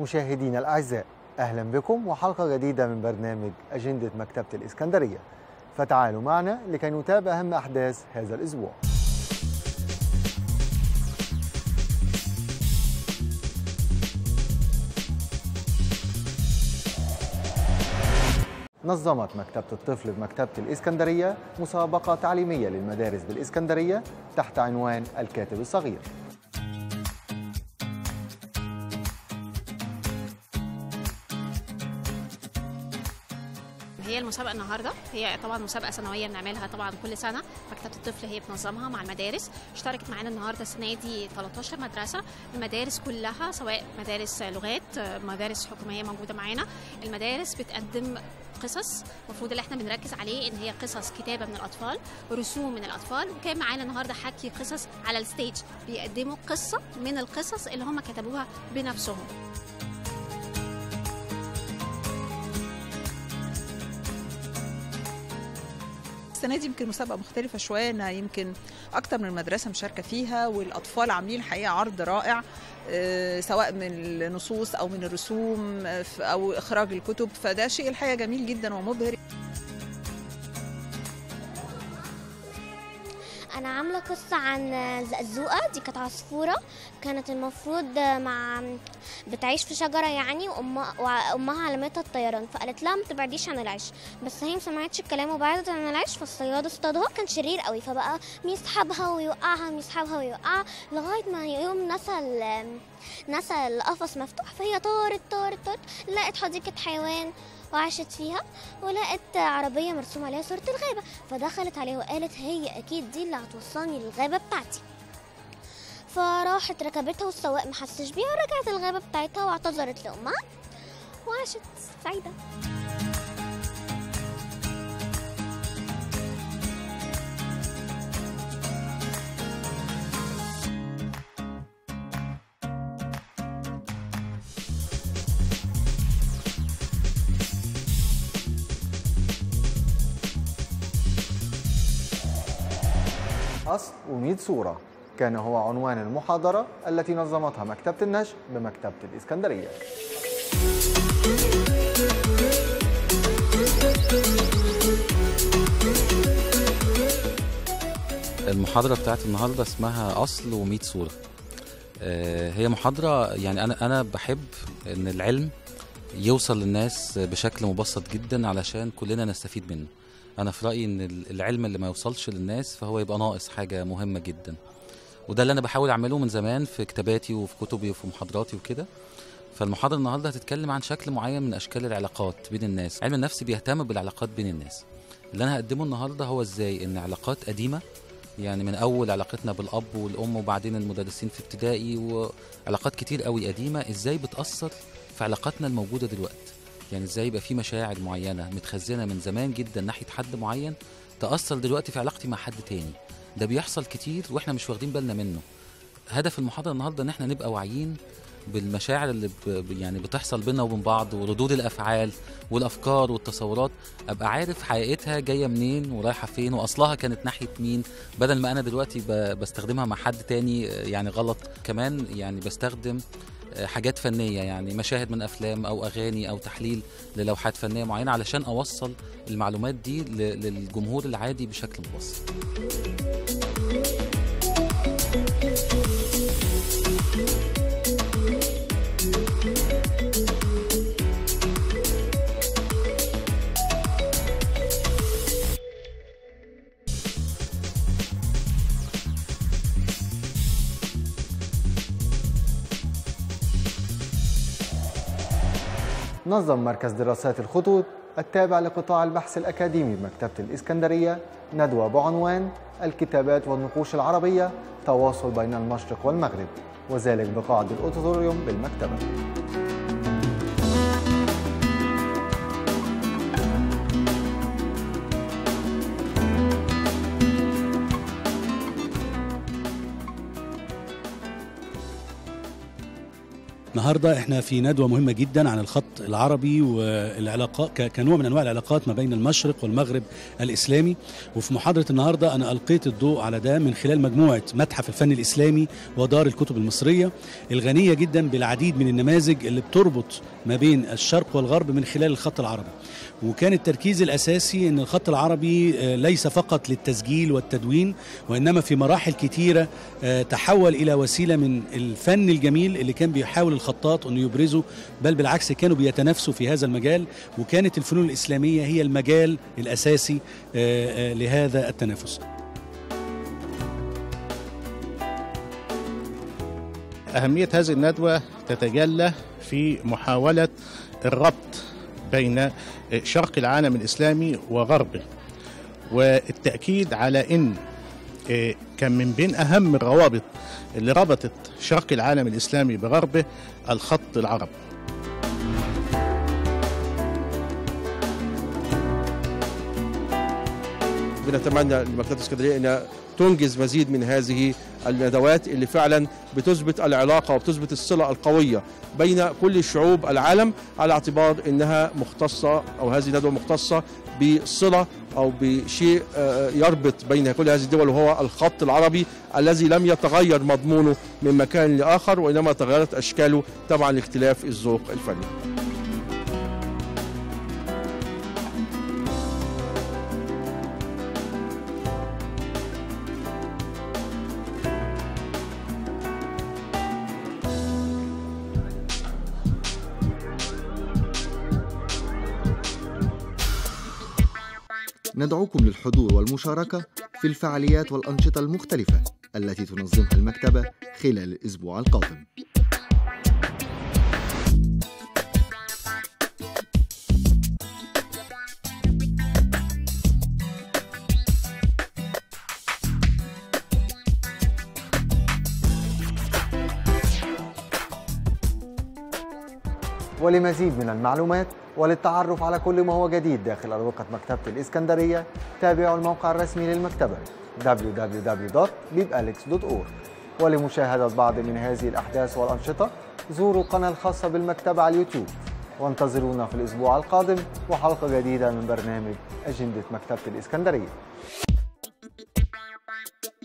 مشاهدينا الأعزاء، أهلا بكم وحلقة جديدة من برنامج أجندة مكتبة الإسكندرية. فتعالوا معنا لكي نتابع أهم أحداث هذا الأسبوع. نظمت مكتبة الطفل بمكتبة الإسكندرية مسابقة تعليمية للمدارس بالإسكندرية تحت عنوان الكاتب الصغير. هي المسابقة النهاردة هي طبعا مسابقة سنوية بنعملها طبعا كل سنة. مكتبة الطفل هي بتنظمها مع المدارس. اشتركت معانا النهاردة السنة دي 13 مدرسة، المدارس كلها سواء مدارس لغات، مدارس حكومية موجودة معانا. المدارس بتقدم قصص، المفروض اللي احنا بنركز عليه ان هي قصص كتابة من الأطفال، رسوم من الأطفال، وكان معانا النهاردة حكي قصص على الستيج، بيقدموا قصة من القصص اللي هم كتبوها بنفسهم. السنة دي يمكن مسابقة مختلفة شوية، انها يمكن أكتر من مدرسة مشاركة فيها، والأطفال عاملين الحقيقة عرض رائع سواء من النصوص أو من الرسوم أو إخراج الكتب، فده شيء الحقيقة جميل جدا ومبهر. أنا عاملة قصة عن زقزوقة، دي كانت عصفورة كانت المفروض بتعيش في شجرة يعني، وأمها علمتها الطيران، فقالت لها ما تبعديش عن العيش، بس هي ما سمعتش الكلام وبعدت عن العيش، فالصياد اصطادها، كان شرير قوي، فبقى يسحبها ويوقعها يسحبها ويوقعها لغاية ما يوم نسى القفص مفتوح، فهي طارت لقت حديقة حيوان وعاشت فيها، ولقت عربية مرسوم عليها صورة الغابة، فدخلت عليها وقالت هي أكيد دي اللي هتوصلني للغابة بتاعتي. فراحت ركبتها والسواق محسش بيها ورجعت الغابة بتاعتها واعتذرت لأمها وعاشت سعيدة. أصل و100 صورة كان هو عنوان المحاضرة التي نظمتها مكتبة النشر بمكتبة الإسكندرية. المحاضرة بتاعت النهاردة اسمها أصل و100 صورة. هي محاضرة يعني أنا بحب إن العلم يوصل للناس بشكل مبسط جدا علشان كلنا نستفيد منه. أنا في رأيي إن العلم اللي ما يوصلش للناس فهو يبقى ناقص حاجة مهمة جدا، وده اللي أنا بحاول أعمله من زمان في كتاباتي وفي كتبي وفي محاضراتي وكده. فالمحاضرة النهاردة هتتكلم عن شكل معين من أشكال العلاقات بين الناس. علم النفس بيهتم بالعلاقات بين الناس. اللي أنا هقدمه النهاردة هو إزاي إن علاقات قديمة، يعني من أول علاقتنا بالأب والأم وبعدين المدرسين في ابتدائي وعلاقات كتير قوي قديمة، إزاي بتأثر في علاقاتنا الموجودة دلوقتي. يعني ازاي يبقى في مشاعر معينة متخزنة من زمان جدا ناحية حد معين تأثر دلوقتي في علاقتي مع حد تاني. ده بيحصل كتير واحنا مش واخدين بالنا منه. هدف المحاضرة النهاردة ان احنا نبقى واعيين بالمشاعر اللي يعني بتحصل بينا وبين بعض، وردود الافعال والافكار والتصورات، ابقى عارف حقيقتها جاية منين ورايحة فين واصلها كانت ناحية مين، بدل ما انا دلوقتي بستخدمها مع حد تاني يعني غلط. كمان يعني بستخدم حاجات فنية، يعني مشاهد من أفلام أو أغاني أو تحليل للوحات فنية معينة علشان أوصل المعلومات دي للجمهور العادي بشكل مبسط. نظم مركز دراسات الخطوط التابع لقطاع البحث الأكاديمي بمكتبة الإسكندرية ندوة بعنوان الكتابات والنقوش العربية، تواصل بين المشرق والمغرب، وذلك بقاعة الأوديتوريوم بالمكتبة. النهارده احنا في ندوه مهمه جدا عن الخط العربي والعلاقات كنوع من انواع العلاقات ما بين المشرق والمغرب الاسلامي. وفي محاضره النهارده انا القيت الضوء على ده من خلال مجموعه متحف الفن الاسلامي ودار الكتب المصريه الغنيه جدا بالعديد من النماذج اللي بتربط ما بين الشرق والغرب من خلال الخط العربي. وكان التركيز الاساسي ان الخط العربي ليس فقط للتسجيل والتدوين، وانما في مراحل كتيره تحول الى وسيله من الفن الجميل اللي كان بيحاول الخطاط انه يبرزوا، بل بالعكس كانوا بيتنافسوا في هذا المجال، وكانت الفنون الاسلاميه هي المجال الاساسي لهذا التنافس. أهمية هذه الندوة تتجلى في محاولة الربط بين شرق العالم الإسلامي وغربه، والتأكيد على أن كان من بين أهم الروابط اللي ربطت شرق العالم الإسلامي بغربه الخط العربي. بنتمنى لمكتبة الإسكندرية أنها تنجز مزيد من هذه الندوات اللي فعلا بتثبت العلاقة وبتثبت الصلة القوية بين كل الشعوب العالم، على اعتبار أنها مختصة أو هذه الندوة مختصة بصلة أو بشيء يربط بين كل هذه الدول، وهو الخط العربي الذي لم يتغير مضمونه من مكان لآخر، وإنما تغيرت أشكاله طبعا لاختلاف الذوق الفني. ندعوكم للحضور والمشاركة في الفعاليات والأنشطة المختلفة التي تنظمها المكتبة خلال الأسبوع القادم. ولمزيد من المعلومات وللتعرف على كل ما هو جديد داخل أروقة مكتبة الإسكندرية، تابعوا الموقع الرسمي للمكتبة www.bibalex.org. ولمشاهدة بعض من هذه الأحداث والأنشطة زوروا القناة الخاصة بالمكتبة على اليوتيوب، وانتظرونا في الأسبوع القادم وحلقة جديدة من برنامج أجندة مكتبة الإسكندرية.